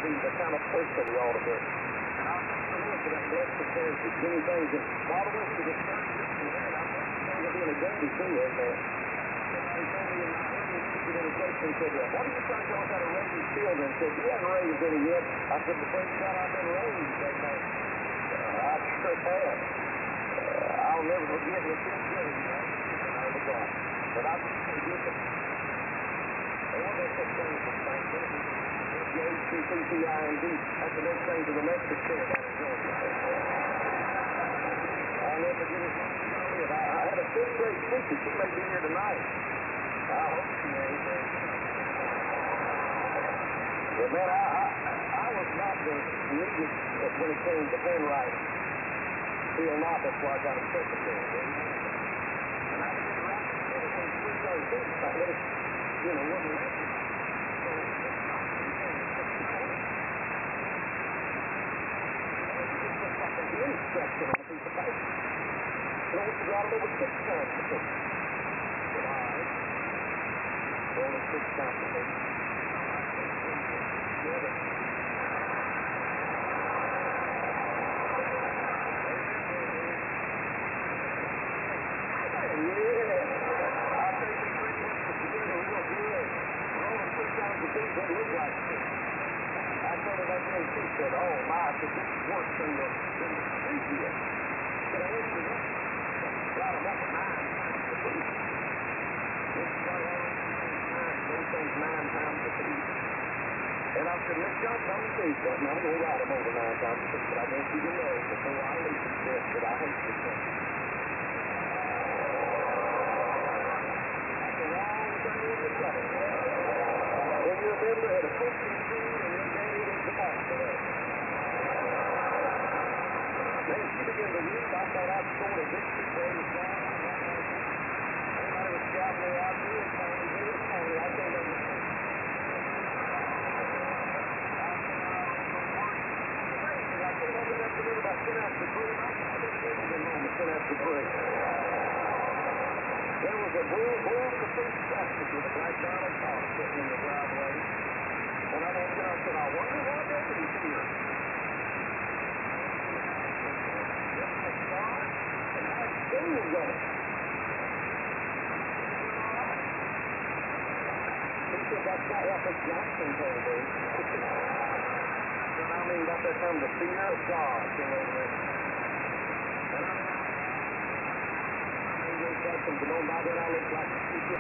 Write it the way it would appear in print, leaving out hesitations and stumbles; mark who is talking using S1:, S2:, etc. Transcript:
S1: the kind of person he ought to be. And I'll take the look at that blessed character. Many things that by the way he was a third year and I'm going to be in a game too, amen. Somebody told me in my early ministry dedication said, what are you trying to tell us how to raise your children? Said, you haven't raised any yet. I said, the praise God I've been raised, amen. I sure have. I'll never forget the kids getting God. But I just forget them. And what they said, things from Franklin, the HCCCIND, that's the next thing to the Mexican Center down in Georgia. I'll never forget it. I had a fifth grade teacher. She may be here tonight. I hope she is. But man, I was not the neatest when it came to handwriting. Still not. That's why I got a secretary. And I didn't write everything 3 days. You know, wasn't it? Any section on a piece of paper. You know, you got it over 6 times a piece. But I only 6 times a piece. She said, oh my, this is worse than the previous. But I went to the got them up at 9 times a piece. This got all those things 9 times a piece. And I said, Miss Johnson, I'm going to tell you something. I'm going to write them over 9 times a piece, but I want you to know before I leave this that I hate this thing. That's the wrong thing in the trouble. When you're a member at a Christian school and your daddy is the pastor there. Then she began to read. I thought I'd scored a victory for the God. Everybody was shouting me out here. Tony, here, Tony. I told them. I told them enough to live about 10 hours to pray. I didn't live in the moment 10 hours to pray. There was a bull caprice tractor with a black diamond car sitting in the driveway. And I looked out and said, I wonder what that is here. Just a car and had shoes on it. He said, that's not what Miss Johnson told me. And I mean, that there comes the fear of God came over it. And I mean, but on by then I looked like a